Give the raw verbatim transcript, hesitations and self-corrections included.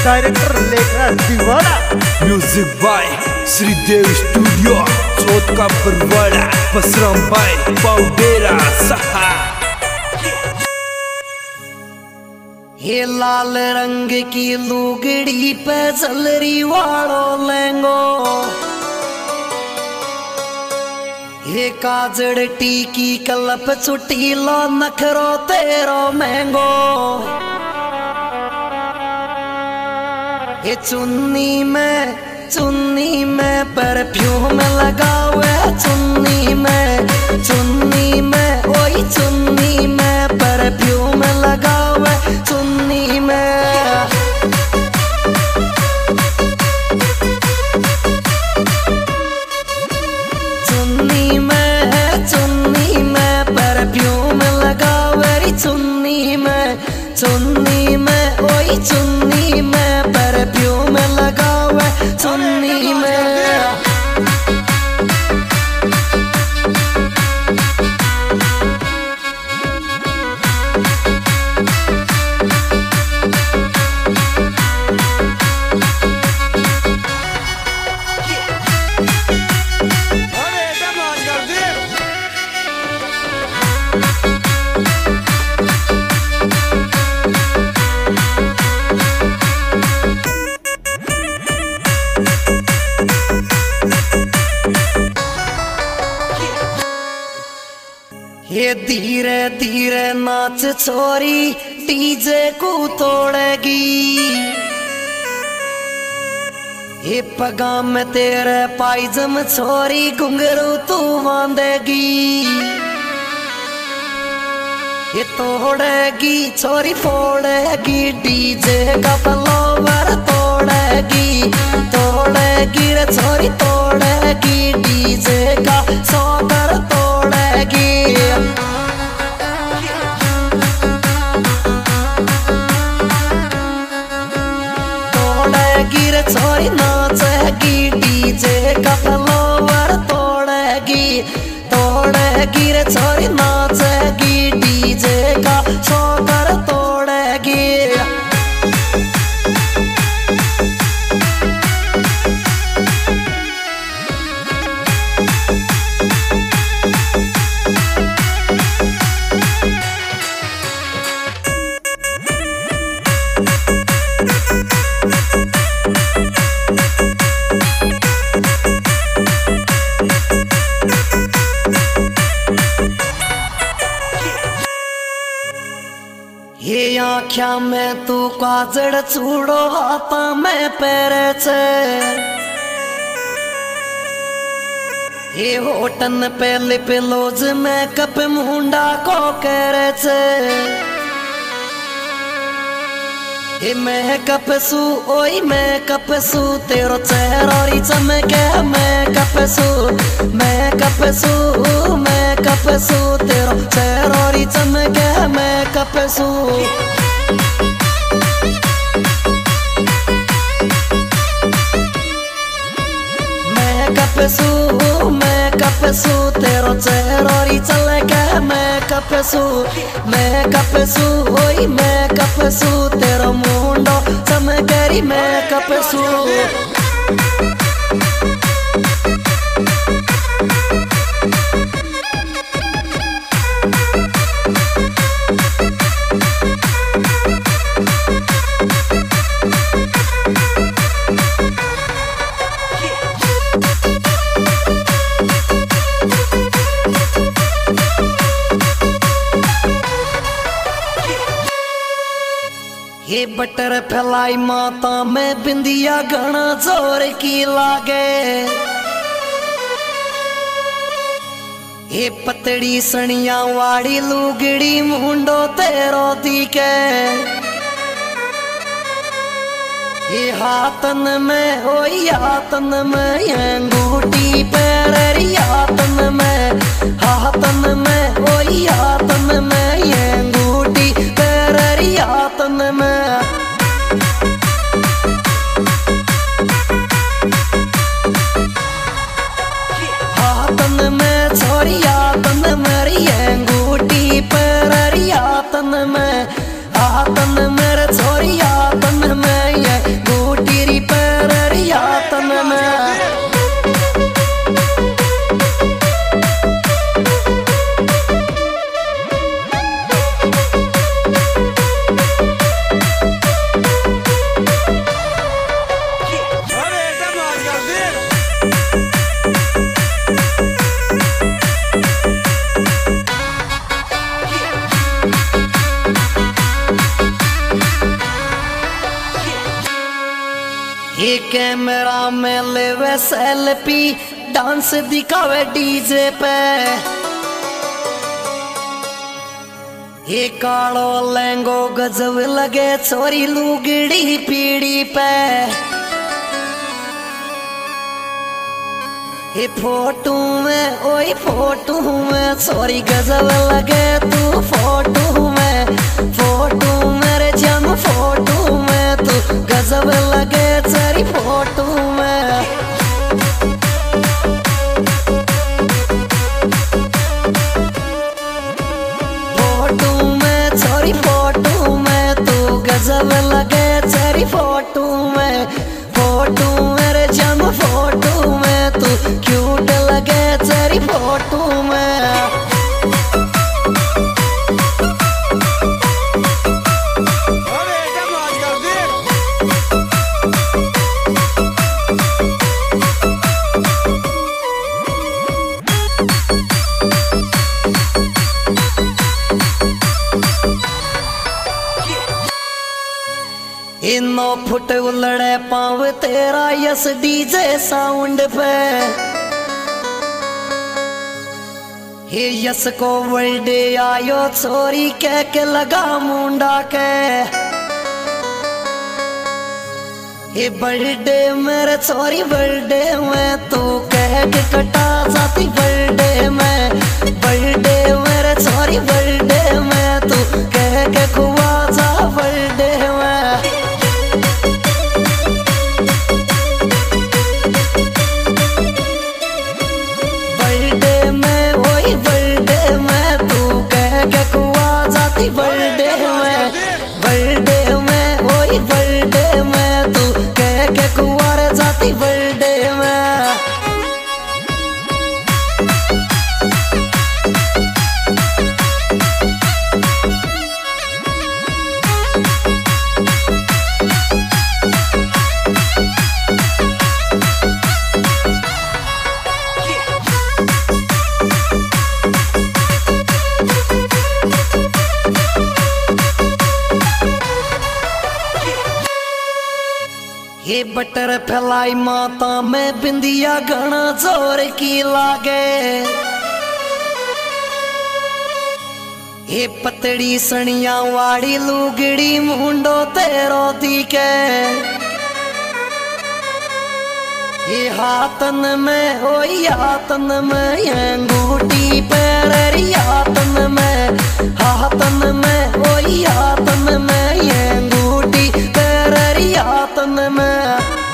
Director Lekhraj Deewana. Music by Shridev studio Chauth Ka Barwara Basram भाई पाउडेरा सहा। ये लाल रंग की लुगड़ी पे जलरी वालो लेंगो, ये काजड़ टीकी कलप चुटीलो नखरो तेरो महंगो। ये चुन्नी में चुन्नी में परफ्यूम लगावे, चुन्नी में चुन्नी में ओई चुन्नी में परफ्यूम लगावे, चुन्नी में चुन्नी में चुन्नी में परफ्यूम लगावे, चुन्नी में चुन्नी में ओई चुन्नी में परफ्यूम लगावे, चुन्नी में। ये धीरे धीरे नाच छोरी डीजे को तोड़ेगी, ये पगा में तेरे पायजम छोरी घुंघरू तू बांधेगी। ये तोड़ेगी छोरी फोड़ेगी डीजे का फ्लावर तोड़ेगी, तोड़ेगी रे छोरी तोड़ेगी डीजे का सौगर तोड़ेगी। तोड़ेगी रे छोरी नाचेगी डीजे का फ्लावर तोड़ेगी, तोड़ेगी रे छोरी नाचेगी डीजे का सौगर तोड़ेगी। ये आँख्या में तू काजड़ चूड़ो हाथा में पैरे छे, ये होटन पे लिप लोज में कप मुंडा को करे छे। ये मैं कपसू ओई मैं कपसू तेरो चेहरोरी चमके, मैं कपसू मैं कपसू मैं कपसू तेरो चेहरोरी चमके, मैं कपसू। मैं कपसू मैं कपसू तेरो चेहरोरी चमके, मैं कपसू मैं कपसू ओई मैं कपसू तेरो मुंडो चमकेरी, मैं कपसू। ये बटर फैलाई माता में बिंदिया घना जोर की लागे, ये पतड़ी सनिया वाड़ी लुगड़ी मुंडो तेरो दिखे। ये हाथन में ओई हाथन में अंगूठी पैरी, हाथन में हाथन में ओई हाथन में अंगूठी पैरी, हाथन में। हाथन में छोरी हाथन मेरी अंगूठी पैरी, हाथन में हाथन मेरे छोरी हाथन में ये कैमरा में लेवे सेल्फी, डांस दिखावे डीजे पे। ये कालो लहंगो गजब लगे छोरी लुगड़ी पीड़ी पे। ये फोटो में ओए फोटो में छोरी गजब लगे तू फोटो में। फोटो मेरे जम फोटो में तू गजब लगे तेरी फोटो में। फोटो में छोरी फोटो में तू गजब लगे तेरी फोटो में। फोटो मेरे जम फोटो में तू क्यूट लगे तेरी फोटो में। इनो फुट उलड़े पाव तेरा यस डीजे साउंड पे। हे यस को बर्थडे आयो छोरी कह के लगा मुंडा के। हे बर्थडे मेरे छोरी बर्थडे में तू कह के कटा जाती बर्थडे में। बर्थडे मेरे छोरी बर्थडे में तू कह के खुआ जा बर्थडे में। बर्थडे में बर्थडे में वही बर्थडे में तू कह के कुंवर जाती बर्थडे में। ये बटर फैलाई माता में बिंदिया घना जोर की लागे। ये पतड़ी सनिया वाड़ी लुगड़ी मुंडो तेरो दिखे। ये हाथन में ओ हाथन में अंगूठी पैरी हाथन में। हाथन में ओ हाथन में अंगूठी पैरी हाथन में।